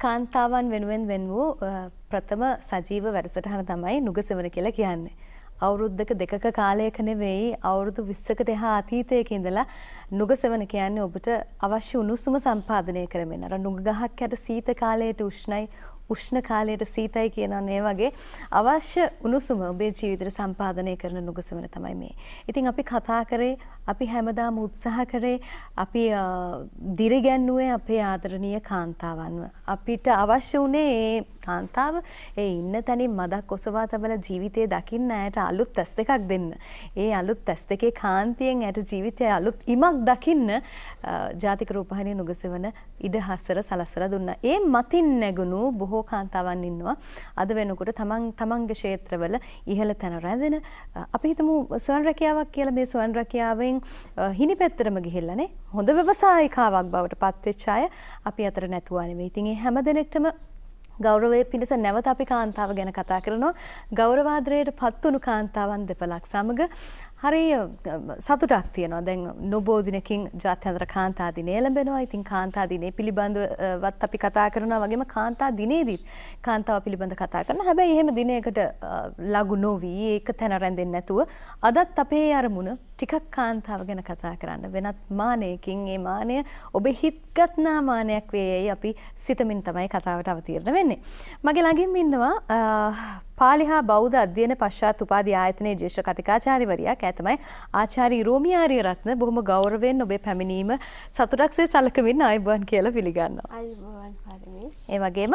කාන්තාවන් වෙනුවෙන් වෙන් වූ ප්‍රථම සජීව වැඩසටහන තමයි නුගසෙවන කියලා කියන්නේ. අවුරුද්දක දෙකක කාලයක නෙවෙයි අවුරුදු 20කට එහා අතීතයක ඉඳලා නුගසෙවන කියන්නේ ඔබට අවශ්‍ය උණුසුම සම්පාදනය කරමින් අර නුග ගහක් යට සීත කාලයට උෂ්ණයි උෂ්ණ කාලයට සීතයි කියනනේ වගේ අවශ්‍ය උණුසුම ඔබේ ජීවිතේට සම්පාදනය කරන නුගසෙවන තමයි මේ. ඉතින් අපි කතා කරේ අපි හැමදාම උත්සාහ කරේ අපි දිරිගැන්නුවේ අපේ ආදරණීය කාන්තාවන්ව. අපිට අවශ්‍ය උනේ ඒ කාන්තාව ඒ ඉන්න තැනින් මදක් ඔසවා තබලා ජීවිතේ දකින්න ඇයට අලුත් ඇස් දෙකක් දෙන්න. ඒ අලුත් ඇස් දෙකේ කාන්තියෙන් ඇයට ජීවිතයේ අලුත් ඉමක් දකින්න ජාතික රූපවාහිනිය නුගසෙවන ඉඩහසර සලස්සලා දුන්නා. ඒ මතින් නැගුණු බොහෝ කාන්තාවන් ඉන්නවා. අද වෙනකොට තමන්ගේ ක්ෂේත්‍රවල ඉහළ තැන රැඳෙන අපි හිතමු ස්වයං රැකියාවක් කියලා මේ ස්වයං රැකියාවෙන් හිණි පැත්තරම ගිහිල්ලානේ හොඳ ව්‍යවසායිකාවක් බවට පත්වෙච්ච අය අපි අතර නැතුවා නෙවෙයි. ඉතින් ඒ හැම දෙනෙක්ටම ගෞරවයේ පිණිස නැවත අපි කාන්තාව ගැන කතා කරනවා. ගෞරවාදරයට පත්වුණු කාන්තාවන් දෙපළක් සමග හරිය සතුටක් තියෙනවා. දැන් නොබෝ දිනකින් ජාත්‍යන්තර කාන්තා දිනය ලැබෙනවා. ඉතින් කාන්තා දිනේ පිළිබඳවත් අපි කතා කරනවා වගේම කාන්තා දිනේදී කාන්තාව පිළිබඳ කතා කරනවා. හැබැයි එහෙම දිනයකට ලඝු නොවි ඒක තැන රැඳෙන්නේ නැතුව අදත් අපේ අරමුණ ටිකක් කාන්තාව ගැන කතා කරන්න. වෙනත් මානයකින් ඒ මානය ඔබේ හිත්ගත්නා මානයක් වේයයි අපි සිතමින් තමයි කතාවට අවතීර්ණ වෙන්නේ. මගේ ළඟින් ඉන්නවා පාලි හා බෞද්ධ අධ්‍යයන පශ්චාත් උපාධි ආයතනයේ ජ්‍යෙෂ්ඨ කතිකාචාර්යවරියක් තමයි ආචාර්ය ඉරෝමි ආරියරත්න. බොහොම ගෞරවයෙන් ඔබේ පැමිණීම සතුටක්සේ සලකමින් ආයුබෝවන් කියලා පිළිගන්නවා. ආයුබෝවන් පාරමී. ඒ වගේම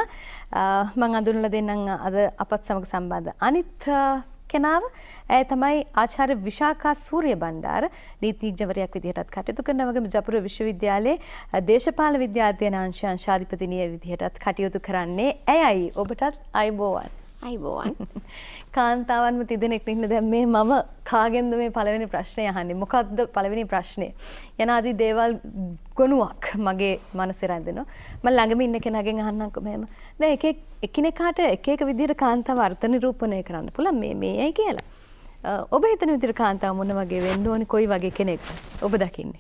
මම අඳුනලා දෙන්නම් අද අපත් සමග සම්බන්ධ අනිත් කෙනාව ඇය තමයි ආචාර්ය විශාඛා සූර්ය බණ්ඩාර නීතිඥවරයෙක් විදිහටත් කටයුතු කරනවා. වගේම ජපුර විශ්වවිද්‍යාලයේ දේශපාලන විද්‍යා අධ්‍යනාංශ අංශාධිපතිනිය විදිහටත් කටයුතු කරන්නේ ඇයයි. ඔබටත් ආයුබෝවන්. අයිබෝවන්. කාන්තාවන්ම තිදෙනෙක් ඉන්න දැන් මේ මම කාගෙන්ද මේ පළවෙනි ප්‍රශ්නේ අහන්නේ? මොකක්ද පළවෙනි ප්‍රශ්නේ? යනාදී දේවල් ගොනුවක් මගේ මනසේ රැඳෙනවා. මම ළඟම ඉන්න කෙනාගෙන් අහන්නම්කො මෙහෙම. දැන් එකිනෙකාට එක එක විදිහට කාන්තාව අර්ථ නිරූපණය කරන්න පුළුවන් මේයි කියලා. ඔබ හිතන විදිහට කාන්තාව මොන වගේ වෙන්න ඕනේ? කොයි වගේ කෙනෙක්ද ඔබ දකින්නේ?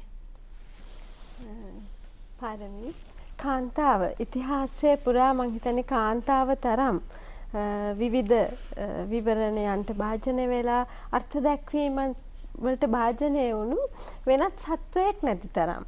පාරමී කාන්තාව ඉතිහාසයේ පුරා මං හිතන්නේ කාන්තාව තරම් විවිධ විවරණයන්ට භාජනය වෙලා අර්ථ දැක්වීම වලට භාජනය වුණු වෙනත් සත්වයක් නැති තරම්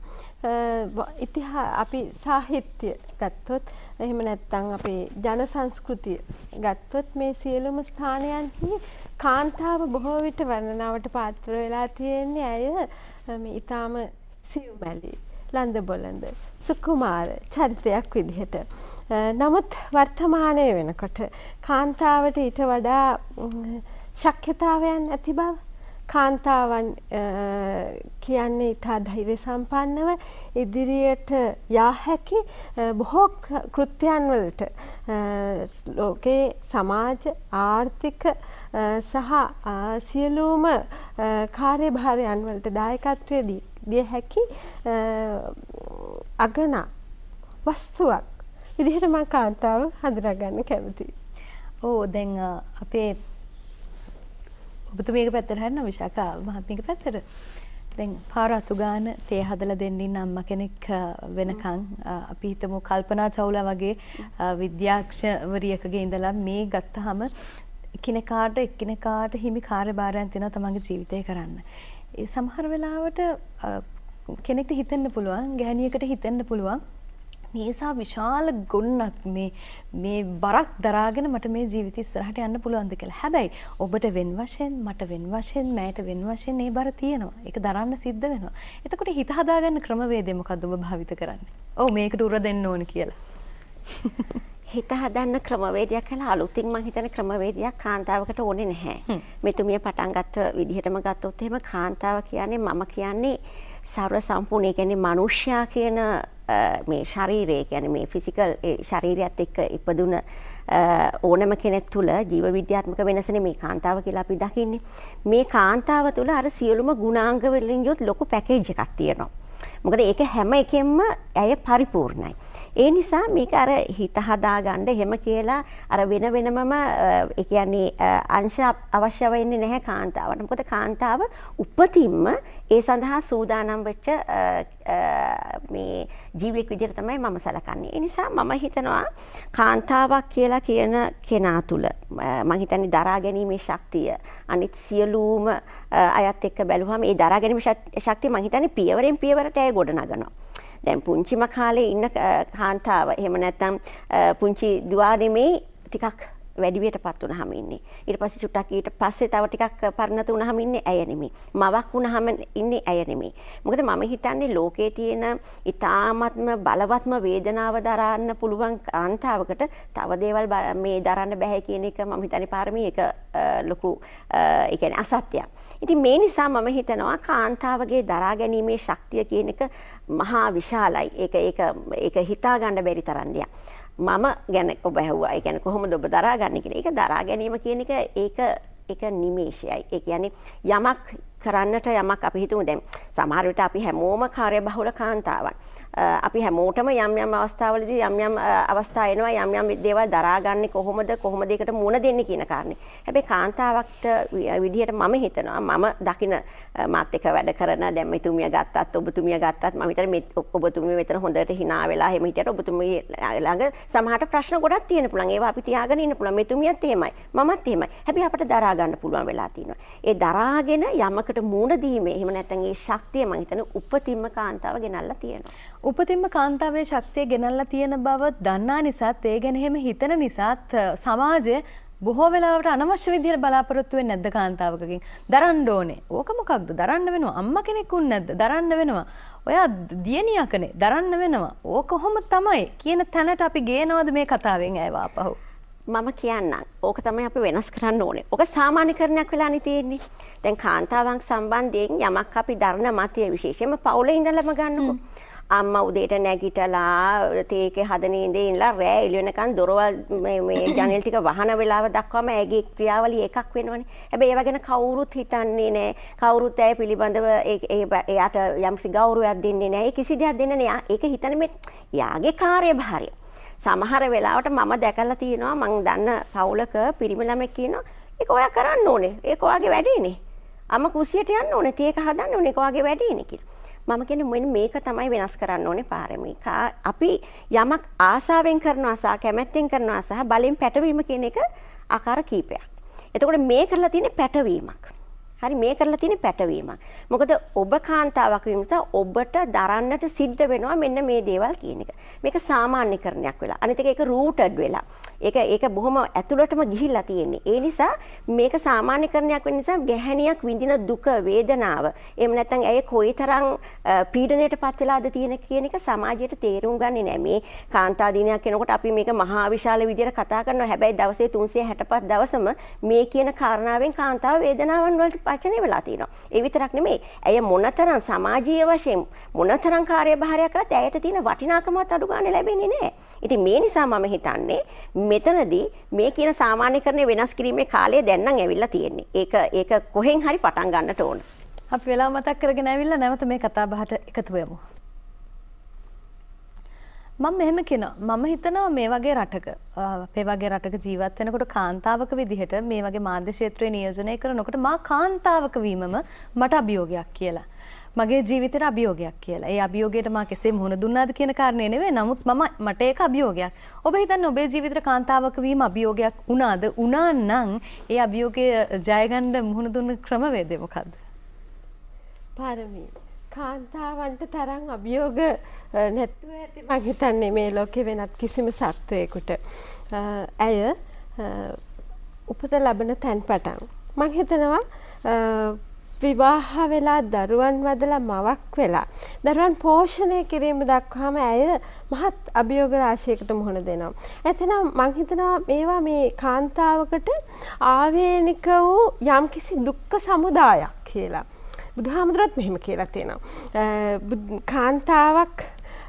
අපි සාහිත්‍ය ගත්තොත් එහෙම නැත්නම් අපේ ජන සංස්කෘතිය ගත්තොත් මේ සියලුම ස්ථානයන්හි කාන්තාව බොහෝ විට වර්ණනාවට පාත්‍ර වෙලා තියෙන්නේ ඇය මේ ඊටාම සියුමැලි ලන්ද බොළඳ සුකුමාර චරිතයක් විදිහට. නමුත් වර්තමානයේ වෙනකොට කාන්තාවට ඊට වඩා ශක්්‍යතාවයන් ඇති බව කාන්තාවන් කියන්නේ ඉතා ධෛර්ය සම්පන්නව ඉදිරියට යා හැකි බොහෝ කෘත්‍යයන් වලට ලෝකේ සමාජ ආර්ථික සහ සියලුම කාර්යභාරයන් වලට දායකත්වයේ දිය හැකි අගනා වස්තුවක් විදිහට මම කාන්තාව හඳුනා ගන්න කැමතියි. ඔව් දැන් අපේ ඔබතුමියගේ පැත්තට හරින විශාඛා මහත්මියගේ පැත්තට දැන් පාර අතු ගන්න තේ හදලා දෙන්න ඉන්න අම්මා කෙනෙක් වෙනකන් අපි හිතමු කල්පනා චෞලා වගේ විද්‍යාඥවරියකගේ ඉඳලා මේ ගත්තාම එකිනෙකාට හිමි කාර්යභාරයන් තියෙනවා තමන්ගේ ජීවිතේ කරන්න. ඒ සමහර වෙලාවට කෙනෙක්ට හිතෙන්න පුළුවන් ගැහණියකට හිතෙන්න පුළුවන් මේසා විශාල ගොන්නක් මේ බරක් දරාගෙන මට මේ ජීවිතය ඉස්සරහට යන්න පුළුවන්ද කියලා. හැබැයි ඔබට වෙන වශයෙන් මට වෙන වශයෙන් මෑට වෙන වශයෙන් මේ බර තියෙනවා. ඒක දරන්න සිද්ධ වෙනවා. එතකොට හිත හදාගන්න ක්‍රමවේදය මොකද්ද ඔබ භාවිත කරන්නේ? ඔව් මේකට උර දෙන්න ඕන කියලා. හිත හදන්න ක්‍රමවේදයක් කියලා අලුතින් මම හිතන ක්‍රමවේදයක් කාන්තාවකට ඕනේ නැහැ. මෙතුමිය පටන් ගත්ත විදිහටම ගත්තොත් එහෙම කාන්තාව කියන්නේ මම කියන්නේ සර්ව සම්පූර්ණ. ඒ කියන්නේ මනුෂ්‍යයා කියන මේ ශරීරය කියන්නේ මේ ෆිසිකල් ශරීරයත් එක්ක ඉපදුන ඕනම කෙනෙක් තුළ ජීව විද්‍යාත්මක වෙනසනේ මේ කාන්තාව කියලා අපි දකින්නේ. මේ කාන්තාව තුළ අර සියලුම ගුණාංග වලින් යොත් ලොකු පැකේජ් එකක් තියෙනවා. මොකද ඒක හැම එකෙන්ම ඇය පරිපූර්ණයි. ඒ නිසා මේක අර හිත හදාගන්න එහෙම කියලා අර වෙන වෙනමම ඒ කියන්නේ අංශ අවශ්‍ය වෙන්නේ නැහැ කාන්තාවට. මොකද කාන්තාව උපතින්ම ඒ සඳහා සූදානම් වෙච්ච මේ ජීවියෙක් විදිහට තමයි මම සැලකන්නේ. ඒ නිසා මම හිතනවා කාන්තාවක් කියලා කියන කෙනා තුල මම හිතන්නේ දරා ගැනීමේ ශක්තිය අනිත් සියලුම අයත් එක්ක බැලුවම ඒ දරා ගැනීමේ ශක්තිය මම හිතන්නේ පියවරෙන් පියවරට ඇය ගොඩනගනවා. දැන් පුංචිම කාලේ ඉන්න කාන්තාව එහෙම නැත්නම් පුංචි දුවා නෙමේ ටිකක් වැඩිවියටපත් වුණාම ඉන්නේ. ඊට පස්සේ චුට්ටක් ඊට පස්සේ තව ටිකක් පරිණත වුණාම ඉන්නේ ඇය නෙමෙයි. මවක් වුණාම ඉන්නේ ඇය නෙමෙයි. මොකද මම හිතන්නේ ලෝකේ තියෙන ඊ타ත්ම බලවත්ම වේදනාව දරන්න පුළුවන් කාන්තාවකට තව දේවල් මේ දරන්න බෑ කියන එක මම හිතන්නේ පාරමී එක ලොකු ඒ කියන්නේ අසත්‍යයක්. ඉතින් මේ නිසා මම හිතනවා කාන්තාවගේ දරා ගැනීමේ ශක්තිය කියන එක මහා විශාලයි. ඒක හිතා ගන්න බැරි තරම් දෙයක්. මම ගැන ඔබ ඇහුවා. ඒ කියන්නේ කොහොමද ඔබ දරාගන්නේ කියලා. ඒක දරා ගැනීම කියන එක ඒක නිමේෂයයි. ඒ කියන්නේ යමක් කරන්නට යමක් අපි හිතමු දැන් සමහර විට අපි හැමෝම කාර්යබහුල කාන්තාවන්. අපි හැමෝටම යම් අවස්ථාවලදී යම් අවස්ථා එනවා යම් දේවල් දරාගන්නේ කොහොමද ඒකට මුණ දෙන්නේ කියන කාරණේ. හැබැයි කාන්තාවට විදිහට මම හිතනවා මම දකින මාත් එක්ක වැඩ කරන දැන් මෙතුමිය ගත්තත් ඔබතුමිය ගත්තත් මම හිතන්නේ ඔබතුමිය මෙතන හොඳට hina වෙලා එහෙම හිටියට ඔබතුමිය ළඟ සමහරට ප්‍රශ්න ගොඩක් තියෙන පුළුවන්. ඒවා අපි තියාගෙන ඉන්න පුළුවන්. මෙතුමියත් එහෙමයි. මමත් එහෙමයි. හැබැයි අපිට දරා ගන්න පුළුවන් වෙලා තියෙනවා. ඒ දරාගෙන යමකට මුණ දීමේ එහෙම නැත්නම් ඒ ශක්තිය මම හිතන්නේ උපතින්ම කාන්තාව ගෙනල්ලා තියෙනවා. උපතින්ම කාන්තාවේ ශක්තිය ගෙනල්ලා තියෙන බව දන්නා නිසාත් ඒ ගැන එහෙම හිතන නිසාත් සමාජය බොහෝ වෙලාවට අනවශ්‍ය විදිහට බලාපොරොත්තු වෙන්නේ නැද්ද කාන්තාවකකින්? දරන්න ඕනේ. ඕක මොකක්ද? දරන්න වෙනවා. අම්මා කෙනෙක් උන් නැද්ද? දරන්න වෙනවා. ඔයා දියණියකනේ දරන්න වෙනවා. ඕක කොහොම තමයි කියන තැනට අපි ගේනවද මේ කතාවෙන් ඇයව ආපහු? මම කියන්නම්. ඕක තමයි අපි වෙනස් කරන්න ඕනේ. ඕක සාමාන්‍යකරණයක් වෙලානේ තියෙන්නේ. දැන් කාන්තාවන් සම්බන්ධයෙන් යමක් අපි දරන මතය විශේෂයෙන්ම පවුලේ ඉඳලම ගන්නකො. අම්මා උදේට නැගිටලා තේකේ හදන ඉඳේ ඉඳලා රෑ එළි වෙනකන් දොරවල් මේ ජනෙල් ටික වහන වෙලාව දක්වාම ඇගේ ක්‍රියාවලිය එකක් වෙනවනේ. හැබැයි ඒව ගැන කවුරුත් හිතන්නේ නැහැ. කවුරුත් ඇය පිළිබඳව එයාට යම්සි ගෞරවයක් දෙන්නේ නැහැ. ඒ කිසි දෙයක් දෙන්නේ නැහැ. ඒක හිතන්නේ මේ යාගේ කාර්යභාරය. සමහර වෙලාවට මම දැකලා තියෙනවා මං දන්න පවුලක පිරිමි ළමෙක් කියනවා ඒක ඔයා කරන්න ඕනේ. ඒක ඔයාගේ වැඩේනේ. අම්මා කුසියට යන්න ඕනේ. තේක හදන්න ඕනේ. ඒක ඔයාගේ වැඩේනේ කියලා. මම කියන්නේ මෙන්න මේක තමයි වෙනස් කරන්න ඕනේ පාරමී. අපි යමක් ආසාවෙන් කරනවා සහ කැමැත්තෙන් කරනවා සහ බලෙන් පැටවීම කියන එක ආකාර කීපයක්. එතකොට මේ කරලා තියෙන්නේ පැටවීමක්. හරි මේ කරලා තියෙන්නේ පැටවීමක්. මොකද ඔබ කාන්තාවක් වීම නිසා ඔබට දරන්නට සිද්ධ වෙනවා මෙන්න මේ දේවල් කියන එක. මේක සාමාන්‍යකරණයක් වෙලා. අනිත් එක ඒක රූටඩ් වෙලා. ඒක බොහොම ඇතුළටම ගිහිල්ලා තියෙන්නේ. ඒ නිසා මේක සාමාන්‍යකරණයක් වෙන නිසා ගැහැණියක් විඳින දුක වේදනාව එහෙම නැත්නම් ඇය කොයිතරම් පීඩණයටපත් වෙලාද තියෙන කියන එක සමාජයට තේරුම් ගන්නේ නැහැ. මේ කාන්තා දිනයක් වෙනකොට අපි මේක මහා විශාල විදියට කතා කරනවා. හැබැයි දවසේ 365 දවසම මේ කියන කාරණාවෙන් කාන්තාව වේදනාවන් වලට වචනේ වෙලා තියෙනවා. ඒ විතරක් නෙමෙයි. ඇය මොනතරම් සමාජීය වශයෙන් මොනතරම් කාර්යභාරයක් කරත් ඇයට තියෙන වටිනාකමත් අඩු ගන්න ලැබෙන්නේ නැහැ. ඉතින් මේ නිසා මම හිතන්නේ මෙතනදී මේ කියන සාමාන්‍යකරණය වෙනස් කිරීමේ කාලය දැන් නම් ඇවිල්ලා තියෙන්නේ. ඒක කොහෙන් හරි පටන් ගන්නට ඕන. අපි වෙලාව මතක් කරගෙන ඇවිල්ලා නැවත මේ කතා බහට එකතු වෙමු. මම මෙහෙම කියනවා මම හිතනවා මේ වගේ රටක අපේ වගේ රටක ජීවත් වෙනකොට කාන්තාවක විදිහට මේ වගේ මාධ්‍ය ක්ෂේත්‍රයේ නියෝජනය කරනකොට මා කාන්තාවක වීමම මට අභියෝගයක් කියලා. මගේ ජීවිතේට අභියෝගයක් කියලා. ඒ අභියෝගයට මා කෙසේ මුහුණ දුන්නාද කියන කාරණේ නෙවෙයි. නමුත් මට ඒක අභියෝගයක්. ඔබ හිතන්නේ ඔබේ ජීවිතේට කාන්තාවක වීම අභියෝගයක් වුණාද? වුණා නම් ඒ අභියෝගය ජය ගන්න මුහුණ දුන්න ක්‍රමවේදය මොකද්ද? පාරමී කාන්තාවන්ට තරම් අභියෝග නැතුව ඇති මම හිතන්නේ මේ ලෝකේ වෙනත් කිසිම සත්වයකට. ඇය උපත ලැබෙන තැන් පටන් මම හිතනවා විවාහ වෙලා දරුවන් වදලා මවක් වෙලා දරුවන් පෝෂණය කිරීම දක්වාම ඇය මහත් අභියෝග රාශියකට මුහුණ දෙනවා. එතන මම හිතනවා මේවා මේ කාන්තාවකට ආවේනික වූ යම්කිසි දුක්ඛ සමුදායක් කියලා. බුදුහාමුදුරුවෝත් මෙහෙම කියලා තියෙනවා. කාන්තාවක්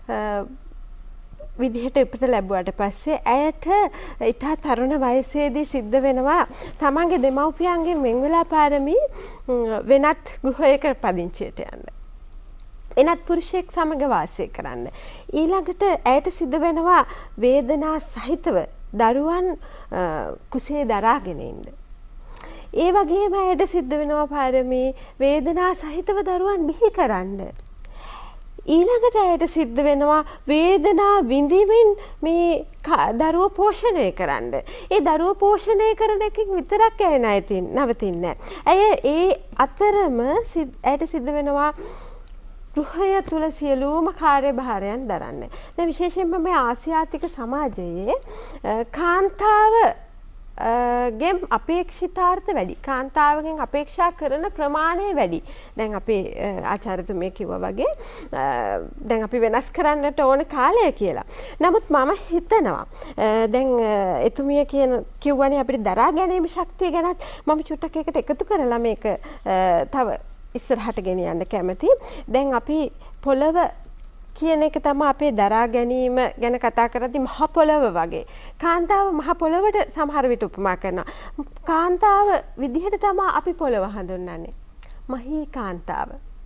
විදිහට උපත ලැබුවට පස්සේ ඇයට ඉතා තරුණ වයසේදී සිද්ධ වෙනවා තමන්ගේ දෙමව්පියන්ගෙන් වෙන් වෙලා පාරමී වෙනත් ගෘහයක පදිංචියට යන්න. වෙනත් පුරුෂයෙක් සමග වාසය කරන්න. ඊළඟට ඇයට සිද්ධ වෙනවා වේදනා සහිතව දරුවන් කුසේ දරාගෙන ඉන්න. ඒ වගේම ඇයට සිද්ධ වෙනවා පාරමී වේදනා සහිතව දරුවන් බිහි කරන්න. ඊළඟට ඇයට සිද්ධ වෙනවා වේදනා විඳිමින් මේ දරුව පෝෂණය කරන්න. ඒ දරුව පෝෂණය කරන එකකින් විතරක් ඇය නවතින්නේ නැහැ. ඇය ඒ අතරම ඇයට සිද්ධ වෙනවා ගෘහය තුල සියලුම කාර්යභාරයන් දරන්න. දැන් විශේෂයෙන්ම මේ ආසියාතික සමාජයේ කාන්තාව ගෙන් අපේක්ෂිතාර්ථ වැඩි. කාන්තාවගෙන් අපේක්ෂා කරන ප්‍රමාණය වැඩි. දැන් අපේ ආචාර්යතුමිය කිව්වා වගේ දැන් අපි වෙනස් කරන්නට ඕන කාලය කියලා. නමුත් මම හිතනවා දැන් එතුමිය කිව්වනේ අපිට දරා ගැනීම ශක්තිය ගැනත් මම චුට්ටක් එකට එකතු කරලා මේක තව ඉස්සරහට ගෙනියන්න කැමති. දැන් අපි පොළව කියන එක තමයි අපේ දරා ගැනීම ගැන කතා කරද්දී මහ පොළව වගේ. කාන්තාව මහ පොළවට සමහර විට උපමා කරනවා. කාන්තාව විදිහට තමයි අපි පොළව හඳුන්වන්නේ. මහී කාන්තාව.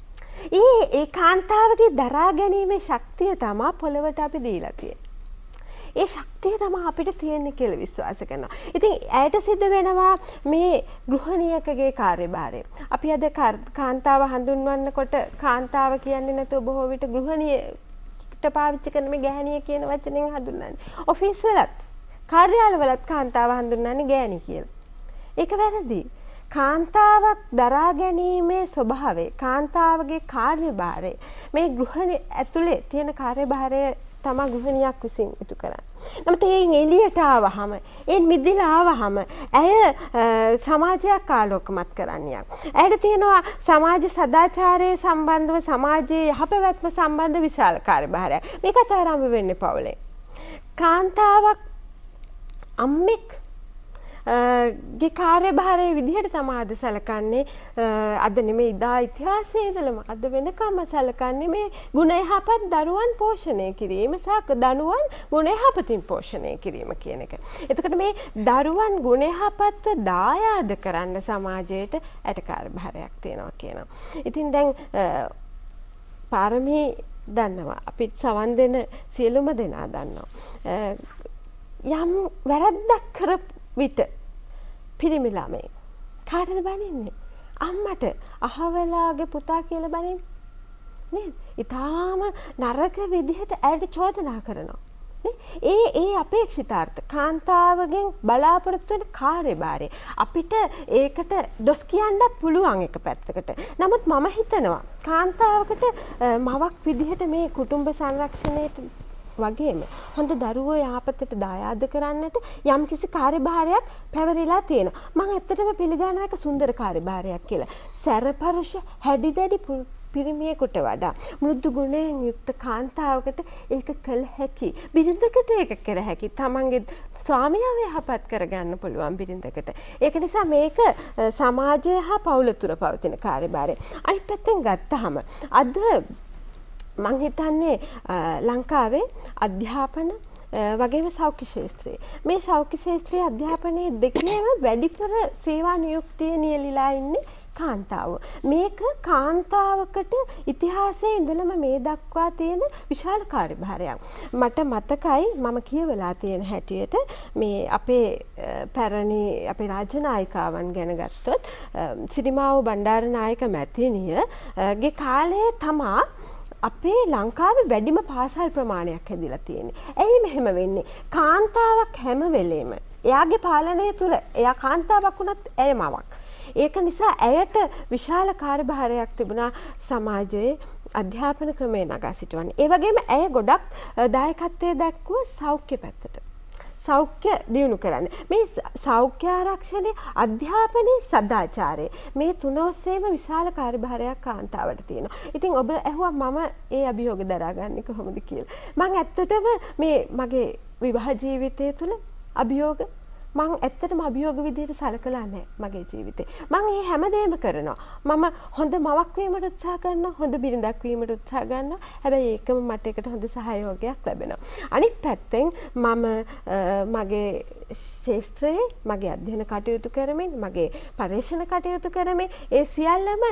ඒ කාන්තාවගේ දරා ගැනීමේ ශක්තිය තමයි පොළවට අපි දීලා තියෙන්නේ. ඒ ශක්තිය තමයි අපිට තියෙන්නේ කියලා විශ්වාස කරනවා. ඉතින් ඇයට සිද්ධ වෙනවා මේ ගෘහණියකගේ කාර්යභාරය. අපි අද කාන්තාව හඳුන්වන්නකොට කාන්තාව කියන්නේ නැතුව බොහෝ විට ගෘහණියට පාවිච්චි කරන මේ ගැහණිය කියන වචනෙන් හඳුන්වන්නේ. ඔෆිස් වලත් කාර්යාලවලත් කාන්තාව හඳුන්වන්නේ ගැහණි කියලා. ඒක වැරදි. කාන්තාවක් දරා ගැනීමේ ස්වභාවය, කාන්තාවගේ කාර්යභාරය, මේ ගෘහණිය ඇතුලේ තියෙන කාර්යභාරය තමා ගෘහණියක් විසින් ඉටු කරන්නේ. නමුත් එයින් එළියට ආවහම, එයින් මිදිලා ආවහම ඇය සමාජයක් ආලෝකමත් කරන්නයක්. ඇයට තියෙනවා සමාජ සදාචාරයේ සම්බන්ධව, සමාජයේ යහපැවැත්ම සම්බන්ධ විශාල කාර්යභාරයක්. මේකත් ආරම්භ වෙන්නේ පවුලේ. කාන්තාවක් අම්මෙක් ගේ කාර්යභාරයේ විදිහට තමයි අද සැලකන්නේ. අද නෙමෙයි ඉදා ඉතිහාසයේ ඉඳලම අද වෙනකම්ම සැලකන්නේ මේ ගුණ යහපත් දරුවන් පෝෂණය කිරීම සහ දරුවන් ගුණ යහපතින් පෝෂණය කිරීම කියන එක. එතකොට මේ දරුවන් ගුණ යහපත්ව දායාද කරන්න සමාජයට ඇට කාර්යභාරයක් තියෙනවා කියනවා. ඉතින් දැන් පාරමී දන්නවා. අපි සවන් දෙන සියලුම දෙනා දන්නවා. යම් වැරද්දක් කරපු විට පිරිමි ළමයි කාටද බනින්නේ? අම්මට. අහවලාගේ පුතා කියලා බනින්නේ නේද? ඊටාම නරක විදිහට ඇයට චෝදනා කරනවා. ඒ අපේක්ෂිතාර්ථ කාන්තාවගෙන් බලාපොරොත්තු වෙන කාර්යභාරය අපිට ඒකට දොස් කියන්නත් පුළුවන් එක පැත්තකට. නමුත් මම හිතනවා කාන්තාවකට මවක් විදිහට මේ කුටුම්බ සංරක්ෂණයට වගේම හොඳ දරුවෝ යහපතට දායාද කරන්නට යම්කිසි කාර්යභාරයක් පැවරිලා තියෙනවා. මම ඇත්තටම පිළිගන්නවා ඒක සුන්දර කාර්යභාරයක් කියලා. සැරපරුෂ හැඩිදැඩි පිරිමියෙකුට වඩා මෘදු ගුණයෙන් යුක්ත කාන්තාවකට ඒක කළ හැකි. බිරිඳකට ඒක කර හැකි. තමන්ගේ ස්වාමියාව යහපත් කරගන්න පුළුවන් බිරිඳකට. ඒක නිසා මේක සමාජය හා පවුල තුර පවතින කාර්යභාරය. අනිත් පැත්තෙන් ගත්තහම අද මං හිතන්නේ ලංකාවේ අධ්‍යාපන වගේම සෞඛ්‍ය ශාස්ත්‍රයේ මේ සෞඛ්‍ය ශාස්ත්‍රයේ අධ්‍යාපනයේ දෙකේම වැඩිපුර සේවා නියුක්තිය නියැලිලා ඉන්නේ කාන්තාව. මේක කාන්තාවකට ඉතිහාසයේ ඉඳලම මේ දක්වා තියෙන විශාල කාර්යභාරයක්. මට මතකයි මම කියවලා තියෙන හැටියට මේ අපේ පැරණි අපේ රාජ්‍ය නායිකාවන් ගැන ගත්තොත් සිරිමාවෝ බණ්ඩාරනායක මැතිණියගේ කාලයේ තමා අපේ ලංකාවේ වැඩිම පාසල් ප්‍රමාණයක් හැදිලා තියෙන්නේ. ඇයි මෙහෙම වෙන්නේ? කාන්තාවක් හැම වෙලේම එයාගේ පාලනය තුල එයා කාන්තාවක් වුණත් ඇය මවක්. ඒක නිසා ඇයට විශාල කාර්යභාරයක් තිබුණා සමාජයේ අධ්‍යාපන ක්‍රමය නගා සිටවන්නේ. ඒ වගේම ඇය ගොඩක් දායකත්වයේ දක්වුව සෞඛ්‍ය පැත්තට. සෞඛ්‍ය දියුණු කරන්න. මේ සෞඛ්‍ය ආරක්ෂණය, අධ්‍යාපනයේ සදාචාරය මේ තුන ඔස්සේම විශාල කාර්යභාරයක් කාන්තාවට තියෙනවා. ඉතින් ඔබ ඇහුවා මම ඒ අභියෝග දරාගන්නේ කොහොමද කියලා. මම ඇත්තටම මේ මගේ විවාහ ජීවිතය තුළ අභියෝග මං ඇත්තටම අභියෝග විදිහට සලකලා නැහැ මගේ ජීවිතේ. මං මේ හැමදේම කරනවා. මම හොඳ මවක් වීමට උත්සාහ කරනවා, හොඳ බිරිඳක් වීමට උත්සාහ කරනවා. හැබැයි ඒකම මට එකට හොඳ සහයෝගයක් ලැබෙනවා. අනිත් පැත්තෙන් මම මගේ ශාස්ත්‍රයේ මගේ අධ්‍යයන කටයුතු කරමින්, මගේ පරීක්ෂණ කටයුතු කරමින් ඒ සියල්ලම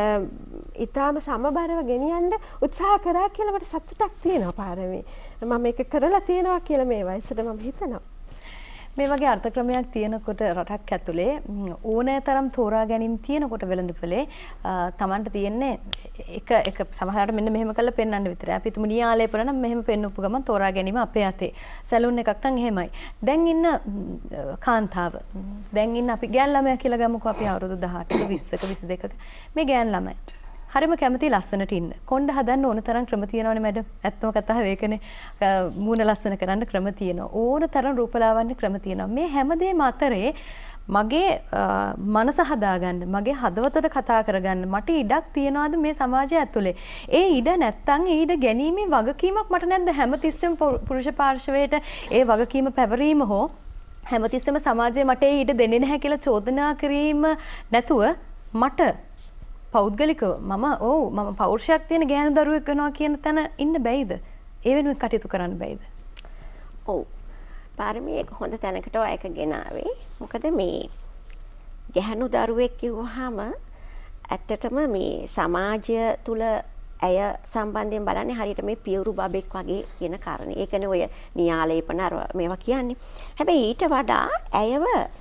ඊටාම සමබරව ගෙනියන්න උත්සාහ කරා කියලා මට සතුටක් තියෙනවා පාරමී. මම මේක කරලා තියෙනවා කියලා මේ වයසට මම හිතනවා. මේ වගේ අර්ථ ක්‍රමයක් තියෙනකොට රටක් ඇතුලේ ඕනෑ තරම් තෝරා ගැනීම තියෙනකොට වෙළඳපොලේ Tamanට තියෙන්නේ එක සමහරවිට මෙන්න මෙහෙම කරලා පෙන්වන්න විතරයි. අපි තුමු නියාලේපන නම් මෙහෙම පෙන්වපු ගමන් තෝරා ගැනීම අපේ අතේ. සැලූන් එකක් නම් එහෙමයි. දැන් ඉන්න කාන්තාව. දැන් ඉන්න අපි ගෑන් ළමයා කියලා ගමුකෝ අපි අවුරුදු 18ක 20ක 22ක මේ ගෑන් ළමයා. හරිම කැමති ලස්සනට ඉන්න. කොණ්ඩ හදන්න ඕන තරම් ක්‍රම තියෙනවනේ මැඩම්. ඇත්තම කතාව ඒකනේ. මූණ ලස්සන කරන්න ක්‍රම තියෙනවා. ඕන තරම් රූපලාවන්‍ය ක්‍රම තියෙනවා. මේ හැමදේම අතරේ මගේ මනස හදාගන්න, මගේ හදවතට කතා කරගන්න මට ඉඩක් තියනවාද මේ සමාජය ඇතුලේ? ඒ ඉඩ නැත්තම් ඒ ඉඩ ගැනීමේ වගකීමක් මට නැද්ද හැමතිස්සෙම පුරුෂ පාර්ශවයට ඒ වගකීම පැවරීම හෝ හැමතිස්සෙම සමාජයේ මට ඒ ඉඩ දෙන්නේ නැහැ කියලා චෝදනා කිරීම නැතුව මට පෞද්ගලිකව මම පෞරුෂයක් තියෙන ගෑනු දරුවෙක් වෙනවා කියන තැන ඉන්න බැයිද? ඒ වෙනුවෙන් කටයුතු කරන්න බැයිද? ඔව්. පාරමී එක හොඳ තැනකට ඔයක ගෙනාවේ. මොකද මේ ගැහණු දරුවෙක් කිව්වහම ඇත්තටම මේ සමාජය තුල ඇය සම්බන්ධයෙන් බලන්නේ හරියට මේ පියුරු බබෙක් වගේ කියන කාරණේ. ඒකනේ ඔය නියාලේපන අර මේවා කියන්නේ. හැබැයි ඊට වඩා ඇයව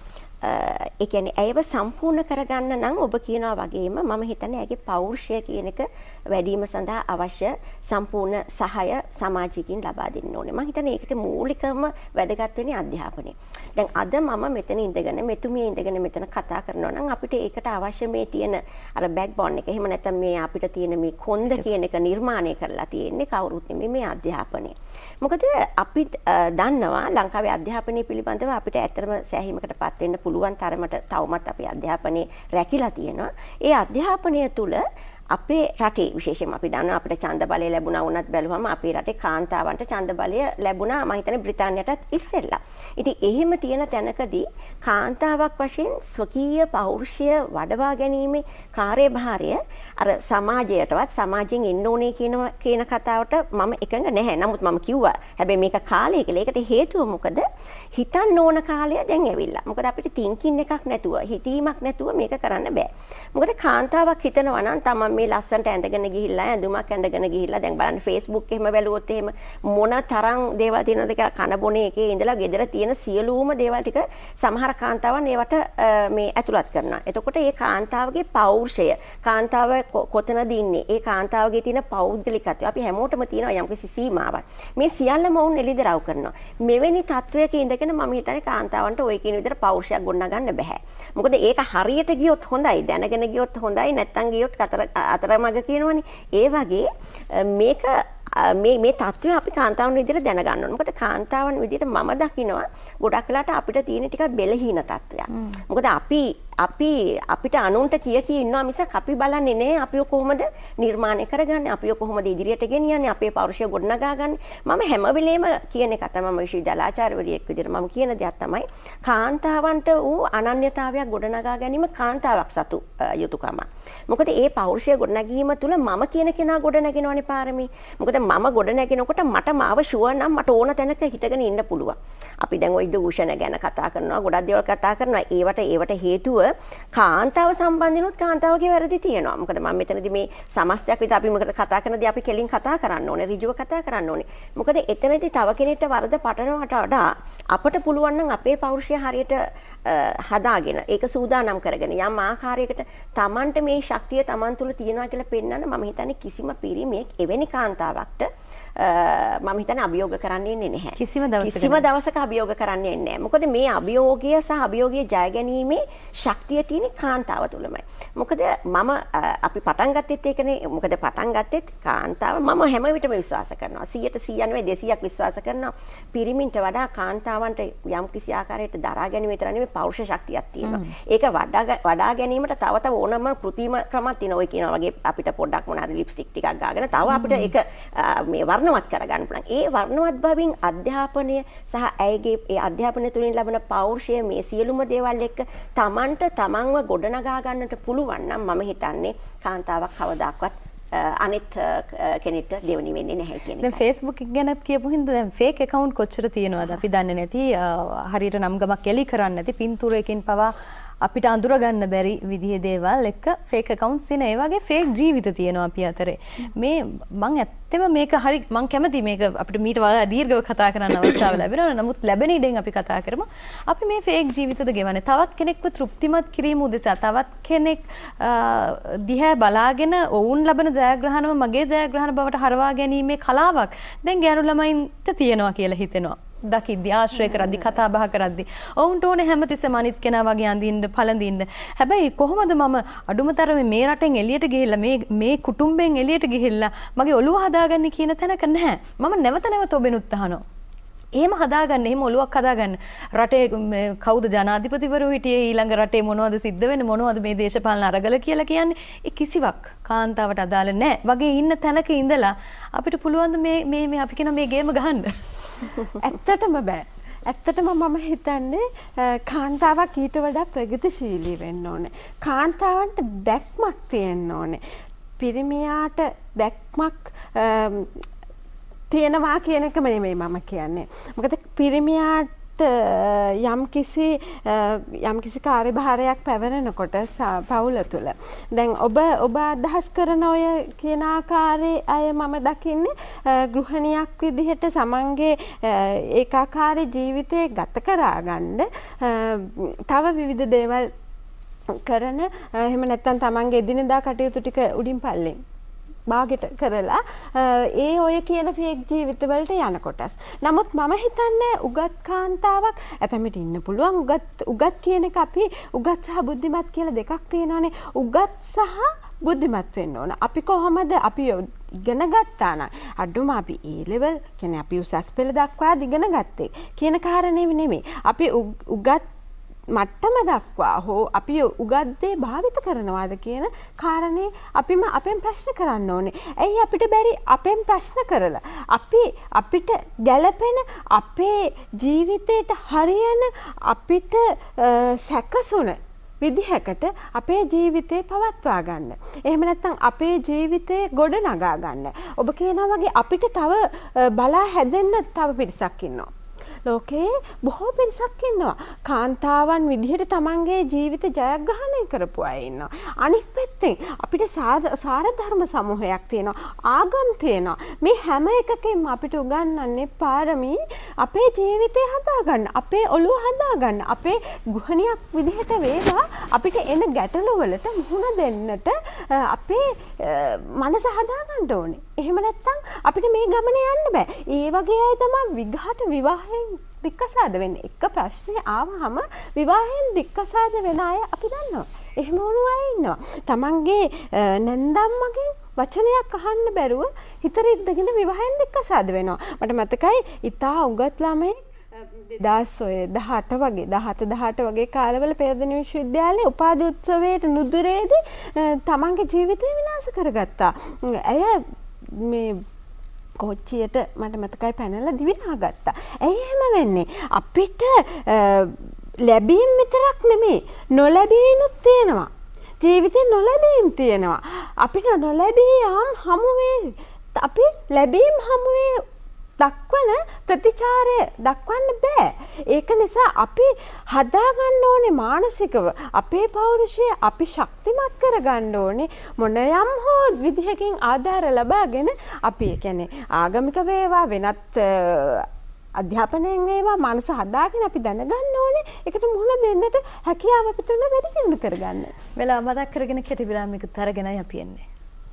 ඒ කියන්නේ ඇයව සම්පූර්ණ කරගන්න නම් ඔබ කියනවා වගේම මම හිතන්නේ ඇගේ පෞරුෂය කියන එක වැඩිම සඳහා අවශ්‍ය සම්පූර්ණ සහාය සමාජිකින් ලබා දෙන්න ඕනේ. මම හිතන්නේ ඒකට මූලිකම වැදගත් වෙන්නේ අධ්‍යාපනය. දැන් අද මම මෙතන ඉඳගෙන මෙතුමිය ඉඳගෙන මෙතන කතා කරනවා නම් අපිට ඒකට අවශ්‍ය මේ තියෙන අර බෑක්බෝන් එක. එහෙම නැත්නම් මේ අපිට තියෙන මේ කොන්ද කියන එක නිර්මාණය කරලා තියෙන්නේ කවුරුත් නෙමෙයි මේ අධ්‍යාපනය. මොකද අපි දන්නවා ලංකාවේ අධ්‍යාපනය පිළිබඳව අපිට ඇත්තටම සෑහීමකටපත් වෙන්න පුළුවන් තරමට තවමත් අපේ අධ්‍යාපනයේ රැකිලා තියෙනවා. ඒ අධ්‍යාපනය තුල අපේ රටේ විශේෂයෙන්ම අපි දන්නවා අපිට ඡන්ද බලය ලැබුණා වුණත් බැලුවම අපේ රටේ කාන්තාවන්ට ඡන්ද බලය ලැබුණා මම හිතන්නේ බ්‍රිතාන්‍යයටත් ඉස්සෙල්ලා. ඉතින් එහෙම තියෙන තැනකදී කාන්තාවක් වශයෙන් ස්වකීය පෞරුෂය වඩවා ගැනීමේ කාර්යභාරය අර සමාජයටවත් සමාජයෙන් එන්න ඕනේ කියන කතාවට මම එකඟ නැහැ. නමුත් මම කිව්වා හැබැයි මේක කාලය කියලා. ඒකට හේතුව මොකද? හිතන්න ඕන කාලය දැන් ඇවිල්ලා. මොකද අපිට තින්කින් එකක් නැතුව, හිතීමක් නැතුව මේක කරන්න බෑ. මොකද කාන්තාවක් හිතනවා නම් තමන් මේ ලස්සනට ඇඳගෙන ගිහිල්ලා ඇඳුමක් ඇඳගෙන ගිහිල්ලා දැන් බලන්න Facebook එහෙම බැලුවොත් එහෙම මොන තරම් දේවල් තියෙනවද කියලා කන බොන එකේ ඉඳලා ගෙදර තියෙන සියලුම දේවල් ටික සමහර කාන්තාවන් ඒවට මේ ඇතුළත් කරනවා. එතකොට මේ කාන්තාවගේ පෞරුෂය, කාන්තාව කොතනද ඉන්නේ, ඒ කාන්තාවගේ තියෙන පෞද්ගලිකත්වය අපි හැමෝටම තියෙනවා යම්කිසි සීමාවක්. මේ සියල්ලම වුන් එළිදරව් කරනවා. මෙවැනි තත්වයක ඉඳගෙන මම හිතන්නේ කාන්තාවන්ට ওই කියන විදිහට පෞරුෂයක් ගොඩනගන්න බෑ. මොකද ඒක හරියට ගියොත් හොඳයි, දැනගෙන ගියොත් හොඳයි, නැත්තම් ගියොත් අතරමඟ කියනවනේ. ඒ වගේ මේක මේ තත්ත්වය අපි කාන්තාවන් විදිහට දැනගන්න ඕනේ. මොකද කාන්තාවන් විදිහට මම දකිනවා ගොඩක් වෙලාට අපිට තියෙන ටිකක් බෙලහීන තත්ත්වයක්. මොකද අපිට අනුන්ට කිය ඉන්නවා මිසක් අපි බලන්නේ නෑ අපිව කොහොමද නිර්මාණය කරගන්නේ, අපිව කොහොමද ඉදිරියට ගෙනියන්නේ, අපේ පෞරුෂය ගොඩනගාගන්නේ. මම හැම වෙලේම කියන එක තමයි මම විශ්වවිද්‍යාලාචාර්යවරියෙක් විදිහට මම කියන දෙයක් තමයි කාන්තාවන්ට වූ අනන්‍යතාවයක් ගොඩනගා ගැනීම කාන්තාවක් සතු යුතුයකම. මොකද ඒ පෞරුෂය ගොඩනැගීම තුළ මම කියන කෙනා ගොඩනැගෙනවනේ පාරමී. මොකද මම ගොඩනැගෙනකොට මට මාව ෂුවර් නම් මට ඕන තැනක හිටගෙන ඉන්න පුළුවන්. අපි දැන් ওই දූෂණ ගැන කතා කරනවා, ගොඩක් දේවල් කතා කරනවා. ඒවට හේතුව කාන්තාව සම්බන්ධිනුත් කාන්තාවගේ වැරදි තියෙනවා. මොකද මම මෙතනදී මේ සමස්තයක් විතර අපි මොකද කතා කරනදී අපි කෙලින් කතා කරන්න ඕනේ, ඍජුව කතා කරන්න ඕනේ. මොකද එතනදී තව කෙනෙක්ට වරද පටනවට වඩා අපට පුළුවන් නම් අපේ පෞරුෂය හරියට හදාගෙන ඒක සූදානම් කරගෙන යම් ආකාරයකට Tamanට මේ ශක්තිය Taman තුල තියෙනවා කියලා පෙන්වන්න මම හිතන්නේ කිසිම පිරිමියෙක් එවැනි කාන්තාවක්ට මම හිතන්නේ අභියෝග කරන්නේ නැහැ. කිසිම දවසක අභියෝග කරන්නේ නැහැ. මොකද මේ අභියෝගය සහ අභියෝගයේ ජය ගැනීමේ ශක්තිය තියෙන කාන්තාව තුලමයි. මොකද මම අපි පටන් ගත්තෙත් ඒකනේ. මොකද පටන් ගත්තෙත් කාන්තාව මම හැම විටම විශ්වාස කරනවා. 100% නෙවෙයි 200ක් විශ්වාස කරනවා. පිරිමින්ට වඩා කාන්තාවන්ට යම් කිසි ආකාරයකට දරා ගැනීම විතර නෙවෙයි පෞරුෂ ශක්තියක් තියෙනවා. ඒක වඩා ගැනීමට තව ඕනම කෘත්‍රිම ක්‍රමයක් තියෙනවා. ඔය කියනවා වගේ අපිට පොඩ්ඩක් මොන හරි ලිප්ස්ටික් ටිකක් ගාගෙන තව අපිට ඒක මේ වර්ණවත් කරගන්න පුළුවන්. ඒ වර්ණවත් බවින් අධ්‍යාපනය සහ ඇයගේ ඒ අධ්‍යාපනය තුලින් ලැබෙන පෞරුෂය මේ සියලුම දේවල් එක්ක Tamanට තමන්ව ගොඩනගා ගන්නට පුළුවන් නම් මම හිතන්නේ කාන්තාවක් කවදාක්වත් අනිත් කෙනෙක්ට දෙවනි වෙන්නේ නැහැ කියන එක. දැන් Facebook එක ගැනත් කියපු හින්දා දැන් fake account කොච්චර තියෙනවද අපි දන්නේ නැති හරියට නම් ගමක් එලි කරන්නේ නැති පින්තූරයකින් පවා අපිට අඳුරගන්න බැරි විදිහේ දේවල් එක්ක ෆේක් accounts තියෙන ඒ වගේ ෆේක් ජීවිත තියෙනවා අපි අතරේ. මේ මං ඇත්තම මේක හරි මං කැමති මේක අපිට මීට වඩා දීර්ඝව කතා කරන්න අවස්ථාව ලැබෙනවා. නමුත් ලැබෙන ඉඩෙන් අපි කතා කරමු. අපි මේ ෆේක් ජීවිතද ගෙවන්නේ තවත් කෙනෙක්ව තෘප්තිමත් කිරීම උදෙසා තවත් කෙනෙක් දිහා බලාගෙන ඔවුන් ලබන ජයග්‍රහණම මගේ ජයග්‍රහණ බවට හරවා ගැනීමේ කලාවක් දැන් ගෑනු ළමයින්ට තියෙනවා කියලා හිතෙනවා. දකිද්දි ආශ්‍රය කරද්දි කතා බහ කරද්දි ඔවුන්ට ඕනේ හැමතිස්සෙම අනිත් කෙනා වගේ අඳින්න පළඳින්න. හැබැයි කොහොමද මම අඩුමතරමේ මේ රටෙන් එළියට ගිහිල්ලා මේ කුටුම්බෙන් එළියට ගිහිල්ලා මගේ ඔළුව හදාගන්නේ කියන තැනක නැහැ. මම නැවත ඔබෙනුත් අහනවා. එහෙම හදාගන්න, එහෙම ඔළුවක් හදාගන්න. රටේ කවුද ජනාධිපතිවරු හිටියේ, ඊළඟ රටේ මොනවද සිද්ධ වෙන්නේ, මොනවද මේ දේශපාලන අරගල කියලා කියන්නේ, ඒ කිසිවක් කාන්තාවට අදාළ නැහැ. වගේ ඉන්න තැනක ඉඳලා අපිට පුළුවන් මේ අපි කියන මේ ගේම ගහන්න. ඇත්තටම බෑ. ඇත්තටම මම හිතන්නේ කාන්තාවක් ඊට වඩා ප්‍රගතිශීලී වෙන්න ඕනේ. කාන්තාවන්ට දැක්මක් තියෙන්න ඕනේ. පිරිමියාට දැක්මක් තියෙනවා කියන එකම නෙමෙයි මම කියන්නේ. මොකද පිරිමියාට යම්කිසි කාර්යභාරයක් පැවරෙනකොට පවුල තුළ දැන් ඔබ අදහස් කරන ඔය කියන ආකාරයේ අය මම දකින්නේ ගෘහණියක් විදිහට සමන්ගේ ඒකාකාරී ජීවිතේ ගත කරගන්න තව විවිධ දේවල් කරන එහෙම නැත්නම් තමන්ගේ එදිනෙදා කටයුතු ටික උඩින් පල්ලෙන් බාගෙට කරලා ඒ ඔය කියන ෆේක් ජීවිතවලට යන කොටස්. නමුත් මම හිතන්නේ උගත් කාන්තාවක් ඇතමිට ඉන්න පුළුවන්. උගත් කියන එක අපි උගත් සහ බුද්ධිමත් කියලා දෙකක් තියෙනවානේ. උගත් සහ බුද්ධිමත් වෙන්න ඕන. අපි කොහොමද අපි ඉගෙන ගත්තා නම් අඩුම අපි ඒ ලෙවල් කියන්නේ අපි උසස් පෙළ දක්වා ඉගෙන ගත්තේ කියන කාරණේ නෙමෙයි. අපි උගත් මට්ටම දක්වා හෝ අපි උගත් දේ භාවිත කරනවාද කියන කාරණේ අපෙන් ප්‍රශ්න කරන්න ඕනේ. ඇයි අපිට බැරි අපෙන් ප්‍රශ්න කරලා අපිට ගැළපෙන අපේ ජීවිතයට හරියන අපිට සැකසුන විදිහකට අපේ ජීවිතේ පවත්වා ගන්න. එහෙම නැත්නම් අපේ ජීවිතේ ගොඩ නගා ගන්න. ඔබ කියනවා වගේ අපිට තව බලා හැදෙන්න තව පිරිසක් ඉන්නවා. ලෝකේ බොහෝ පිරිසක් ඉන්නවා. කාන්තාවන් විදිහට තමන්ගේ ජීවිත ජයග්‍රහණය කරපු අය ඉන්නවා. අනිත් පැත්තෙන් අපිට සාරධර්ම සමූහයක් තියෙනවා. ආගම් තියෙනවා. මේ හැම එකකින්ම අපිට උගන්වන්නේ පාරමී අපේ ජීවිතය හදාගන්න, අපේ ඔළුව හදාගන්න, අපේ ගෘහණියක් විදිහට වේවා අපිට එන ගැටලු වලට මුහුණ දෙන්නට අපේ මනස හදාගන්න ඕනේ. එහෙම නැත්නම් අපිට මේ ගමන යන්න බෑ. ඒ වගේ අය තමයි විඝාට විවාහයෙන් දික්කසාද වෙන්නේ. එක ප්‍රශ්නේ ආවහම විවාහයෙන් දික්කසාද වෙන අය අපි දන්නවා. එහෙම වුණු අය ඉන්නවා. තමන්ගේ නැන්දම්මගේ වචනයක් අහන්න බැරුව හිත රිද්දගෙන විවාහයෙන් දික්කසාද වෙනවා. මට මතකයි ඉතා උගත් ළමයි 2018 වගේ 17 වගේ කාලවල පෙරදින විශ්වවිද්‍යාලයේ උපාධි උත්සවයේ නුදුරේදී තමන්ගේ ජීවිතය විනාශ කරගත්තා. ඇය මේ කොච්චියට මට මතකයි පැනලා දිවිනා ගත්තා. ඇයි එහෙම වෙන්නේ? අපිට ලැබීම් විතරක් නෙමෙයි නොලැබීනුත් තියෙනවා. ජීවිතේ නොලැබීම් තියෙනවා. අපිට නොලැබී හමුවේ අපි ලැබීම් හමුවේ දක්වන ප්‍රතිචාරය දක්වන්න බෑ. ඒක නිසා අපි හදාගන්න ඕනේ මානසිකව අපේ පෞරුෂය අපි ශක්තිමත් කරගන්න ඕනේ මොන යම් හෝ විදිහකින් ආධාර ලබාගෙන අපි කියන්නේ ආගමික වේවා වෙනත් අධ්‍යාපනයෙන් වේවා මනස හදාගෙන අපි දැනගන්න ඕනේ ඒකට මුහුණ දෙන්නට හැකියාව අපිට වැඩි දියුණු කරගන්න. වෙලාව මතක් කරගෙන කෙටි විරාමයකට අරගෙනයි අපි එන්නේ.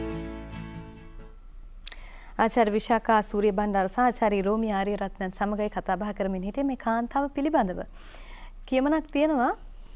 ආචාර්ය විශාඛා සූරියබණ්ඩාර සහ ආචාර්ය රෝමි ආරියරත්නන් සමගයි කතා බහ කරමින් හිටියේ මේ කාන්තාව පිළිබඳව. කියමනක් තියෙනවා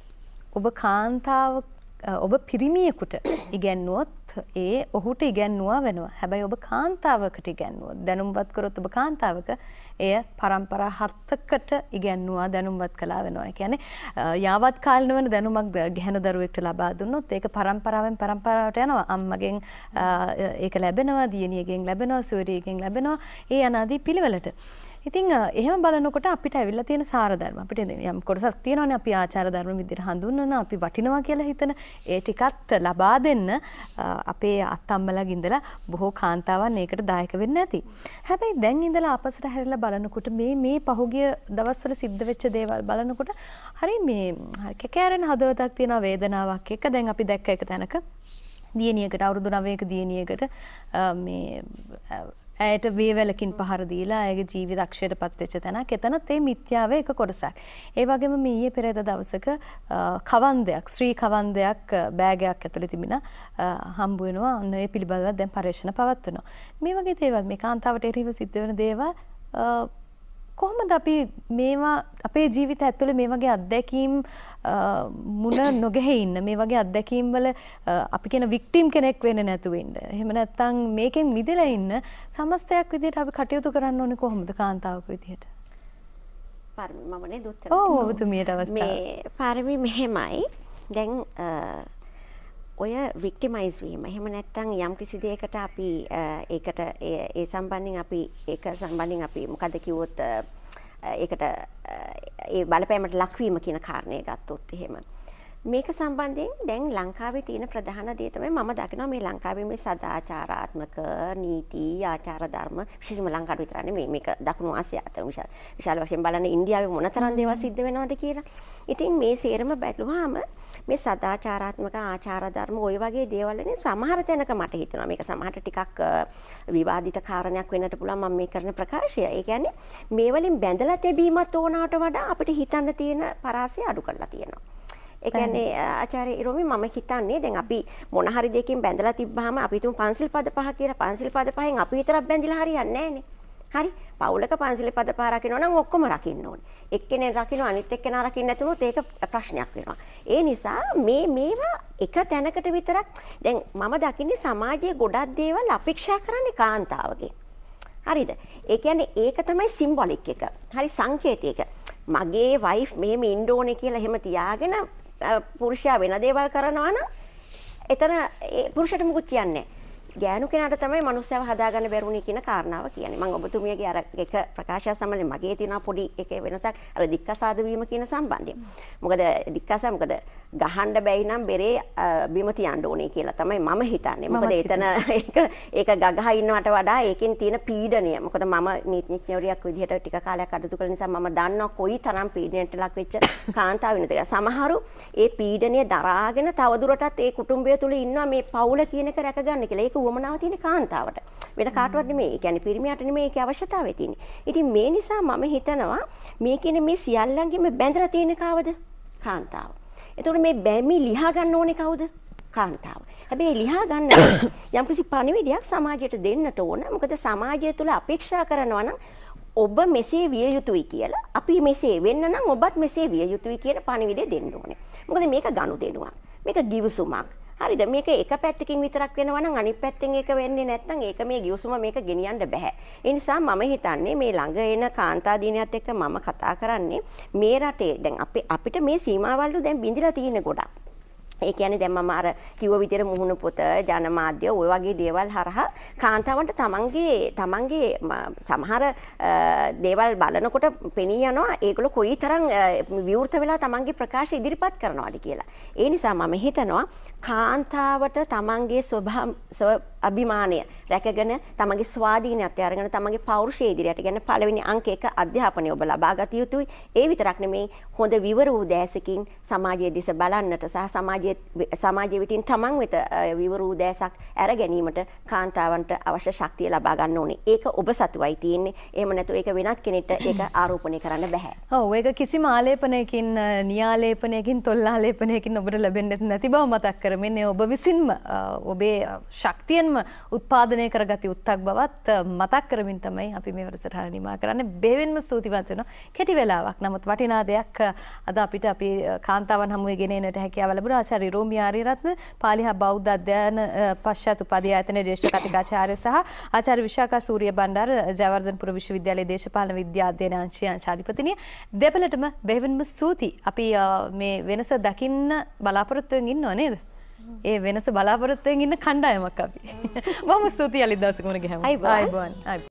ඔබ පිරිමියෙකුට ඉගැන්නුවොත් ඔහුට ඉගැන්නුවා වෙනවා. හැබැයි ඔබ කාන්තාවකට ඉගැන්නුවොත් දැනුම්වත් කරොත් ඔබ කාන්තාවක එය පරම්පරා 7කට ඉගැන්නුවා දැනුම්වත් කළා වෙනවා. ඒ කියන්නේ යාවත් කාලින වෙන දැනුමක් ගැහැණු දරුවෙක්ට ලබා දුන්නොත් ඒක පරම්පරාවෙන් පරම්පරාවට යනවා. අම්මගෙන් ඒක ලැබෙනවා, දියණියගෙන් ලැබෙනවා, සොයුරියගෙන් ලැබෙනවා. ඒ අනාදී පිළිවෙලට. ඉතින් එහෙම බලනකොට අපිට ඇවිල්ලා තියෙන සාර ධර්ම අපිට යම් කොටසක් තියෙනවානේ අපි ආචාර ධර්ම විදිහට හඳුන්වන අපි වටිනවා කියලා හිතන ඒ ටිකත් ලබා දෙන්න අපේ අත්තම්මලගේ ඉඳලා බොහෝ කාන්තාවන් ඒකට දායක වෙන්නේ නැති. හැබැයි දැන් ඉඳලා අපසට හැරිලා බලනකොට මේ පහුගිය දවස්වල සිද්ධ වෙච්ච දේවල් බලනකොට හරි මේ කැකෑරෙන හදවතක් තියෙන වේදනාවක් එක්ක දැන් අපි දැක්ක එක තැනක දියණියකට අවුරුදු 9ක දියණියකට මේ ඇයට වේවැලකින් පහර දීලා ඇයගේ ජීවිත අක්ෂයටපත් වෙච්ච තැනක්. එතනත් ඒ මිත්‍යාවේ එක කොටසක්. ඒ වගේම මේ ඊයේ පෙරේද දවසක කවන්දයක් ශ්‍රී කවන්දයක් බෑගයක් ඇතුලේ තිබිලා හම්බ වෙනවා. අන්න ඒ පිළිබඳව දැන් පරීක්ෂණ පවත්වනවා. මේ වගේ දේවල් මේ කාන්තාවට එරෙහිව සිද්ධ වෙන දේවල් කොහොමද අපි මේවා අපේ ජීවිත ඇතුලේ මේ වගේ අත්දැකීම් මුණ නොගෙහි ඉන්න මේ වගේ අත්දැකීම් වල අපි කියන වික්ටිම් කෙනෙක් වෙන්නේ නැතුව ඉන්න. එහෙම නැත්නම් මේකෙන් මිදලා ඉන්න සමස්තයක් විදිහට අපි කටයුතු කරන්න ඕනේ කොහොමද කාන්තාවක විදිහට? පාරමී මම නේද උත්තර ඔව් ඔබතුමියට අවස්ථාව. මේ පාරමී මෙහෙමයි. දැන් ඔය වික්ටිමයිස් වීම. එහෙම නැත්නම් යම් කිසි දෙයකට අපි ඒකට ඒ සම්බන්ධයෙන් අපි ඒක සම්බන්ධයෙන් අපි මොකද කිව්වොත් ඒකට ඒ බලපෑමට ලක්වීම කියන කාරණේ ගත්තොත් එහෙම. මේක සම්බන්ධයෙන් දැන් ලංකාවේ තියෙන ප්‍රධාන දේ තමයි මම දකිනවා මේ ලංකාවේ මේ සදාචාරාත්මක නීති ආචාර ධර්ම විශේෂයෙන්ම ලංකාවේ විතර නෙමෙයි මේක දකුණු ආසියාවට විශාල වශයෙන් බලන ඉන්දියාවේ මොනතරම් දේවල් සිද්ධ වෙනවද කියලා. ඉතින් මේ සේරම බැලුවාම මේ සදාචාරාත්මක ආචාර ධර්ම ওই වගේ දේවල් වලින් සමහර තැනක මට හිතෙනවා මේක සමහරට ටිකක් විවාදිත කාරණයක් වෙන්නට පුළුවන් මම මේ කරන ප්‍රකාශය. ඒ කියන්නේ මේ වලින් බැඳලා තිබීමත් ඕනාට වඩා අපිට හිතන්න තියෙන පරාසය අඩු කරලා තියෙනවා. ඒ කියන්නේ ආචාර්ය ඉරෝමි මම හිතන්නේ දැන් අපි මොන හරි දෙයකින් බැඳලා තිබ්බාම අපි තුන් පන්සිල් පද පහ කියලා පන්සිල් පද පහෙන් අපි විතරක් බැඳිලා හරියන්නේ නැහනේ. හරි පවුලක පන්සිල් පද පහ රකින්න නම් ඔක්කොම රකින්න ඕනේ. එක්කෙනෙක් රකින්න අනිත් එක්කෙනා රකින්න නැතුනොත් ඒක ප්‍රශ්නයක් වෙනවා. ඒ නිසා මේවා එක තැනකට විතරක් දැන් මම දකින්නේ සමාජයේ ගොඩක් දේවල් අපේක්ෂා කරන්නේ කාන්තාවගේ. හරිද? ඒ කියන්නේ ඒක තමයි සිම්බොලික් එක. හරි සංකේතයක. මගේ වයිෆ් මෙහෙම ඉන්න ඕනේ කියලා එහෙම තියාගෙන පුරුෂයා වෙන දේවල් කරනවා නම් එතන පුරුෂයාට මුකුත් කියන්නේ නැහැ. ගෑනු කෙනාට තමයි මනුස්සයව හදාගන්න බැරුණේ කියන කාරණාව කියන්නේ. මම ඔබතුමියගේ අර එක ප්‍රකාශය සම්බන්ධයෙන් මගේ තියෙන පොඩි එකේ වෙනසක් අර දික්කසාද වීම කියන සම්බන්ධයෙන්. මොකද දික්කසා මොකද ගහන්න බැයි නම් බෙරේ බිම තියන්න ඕනේ කියලා තමයි මම හිතන්නේ. මොකද එතන ඒක ගගහ ඉන්නවට වඩා ඒකෙන් තියෙන පීඩනය. මොකද මම නීතිඥවරියක් විදිහට ටික කාලයක් අඩතු කළ නිසා මම දන්නවා කොයි තරම් පීඩනයට ලක් වෙච්ච කාන්තාව වෙනද. සමහරු ඒ පීඩනය දරාගෙන තවදුරටත් ඒ කුටුම්බය තුල ඉන්නවා මේ පවුල කියන එක රැකගන්න කියලා. ඒක වමනාව තියෙන කාන්තාවට. වෙන කාටවත් නෙමෙයි. ඒ කියන්නේ පිරිමියාට නෙමෙයි ඒකේ අවශ්‍යතාවය තියෙන්නේ. ඉතින් මේ නිසා මම හිතනවා මේ කියන්නේ මේ සියල්ලංගෙම බැඳලා තියෙන කවද? කාන්තාව. එතකොට මේ බැමි ලියා ගන්න ඕනේ කවුද? කාන්තාව. හැබැයි ලියා ගන්න යම්කිසි පණිවිඩයක් සමාජයට දෙන්නට ඕන. මොකද සමාජය තුළ අපේක්ෂා කරනවා නම් ඔබ මෙසේ විය යුතුයි කියලා. අපි මෙසේ වෙන්න නම් ඔබත් මෙසේ විය යුතුයි කියන පණිවිඩය දෙන්න ඕනේ. මොකද මේක ගනුදෙනුවක්. මේක ගිවිසුමක්. හරිද? මේක එක පැත්තකින් විතරක් වෙනවා නම් අනිත් පැත්තෙන් ඒක වෙන්නේ නැත්නම් ඒක මේ ගිවිසුම මේක ගෙනියන්න බෑ. ඒ නිසා මම හිතන්නේ මේ ළඟ එන කාන්තා දිනයත් එක්ක මම කතා කරන්නේ මේ රටේ දැන් අපිට මේ සීමාවල් දැන් බිඳිලා තියෙන ගොඩක්. ඒ කියන්නේ දැන් මම අර කිව්ව විදිහට මුහුණු පොත ජනමාධ්‍ය ওই වගේ දේවල් හරහා කාන්තාවන්ට තමන්ගේ සමහර දේවල් බලනකොට පෙනී යනවා ඒගොල්ලෝ කොයිතරම් විවෘත වෙලා තමන්ගේ ප්‍රකාශ ඉදිරිපත් කරනවාද කියලා. ඒ නිසා මම හිතනවා කාන්තාවට තමන්ගේ අභිමානය රැකගෙන තමන්ගේ ස්වාධීනත්වය අරගෙන තමන්ගේ පෞරුෂය ඉදිරියට ගෙන පළවෙනි අංක 1 අධ්‍යාපනය ඔබ ලබා ගත යුතුයි. ඒ විතරක් නෙමෙයි හොඳ විවර වූ දැසකින් සමාජයේ දිස බලන්නට සහ සමාජයේ විතින් තමන් වෙත විවර වූ දැසක් අර ගැනීමට කාන්තාවන්ට අවශ්‍ය ශක්තිය ලබා ගන්න ඕනේ. ඒක ඔබ සතුවයි තියෙන්නේ. එහෙම නැතු ඒක වෙනත් කෙනෙක්ට ඒක ආරෝපණය කරන්න බෑ. ඔව් ඒක කිසිම ආලේපනයකින් නියාලේපනයකින් තොල්ලාලේපනයකින් ඔබට ලැබෙන්නේ නැති බව මතක් කරමින් ඔබ විසින්ම ඔබේ ශක්තියෙන්ම උත්පාදනය කරගත යුත්තක් බවත් මතක් කරමින් තමයි අපි මේ වැඩසටහන නිමා කරන්නේ. බෙහෙවින්ම ස්තුතිවන්ත වෙනවා. කෙටි වෙලාවක්. නමුත් වටිනා දෙයක් අද අපිට අපි කාන්තාවන් හමුවේ ගෙනෙන්නට හැකියාව ලැබුණා. ආචාර්ය රෝමි ආරියරත්න පාලිහා බෞද්ධ අධ්‍යයන පශ්චාත් උපාධි ආයතනයේ ජ්‍යෙෂ්ඨ කතිකාචාර්ය සහ ආචාර්ය විශාඛා සූරිය බණ්ඩාර ජයවර්ධනපුර විශ්වවිද්‍යාලයේ දේශපාලන විද්‍යා අධ්‍යයන අංශයේ අධිපතිනිය දෙපළටම බෙහෙවින්ම ස්තුති. අපි මේ වෙනස දකින්න බලාපොරොත්තු වෙමින් ඉන්නව නේද? ඒ වෙනස බලාපොරොත්තු වෙමින් ඉන්න කණ්ඩායමක් අපි. බොහොම ස්තුතියි අලි දවසක මුණ ගැහුවා. අයබෝන්.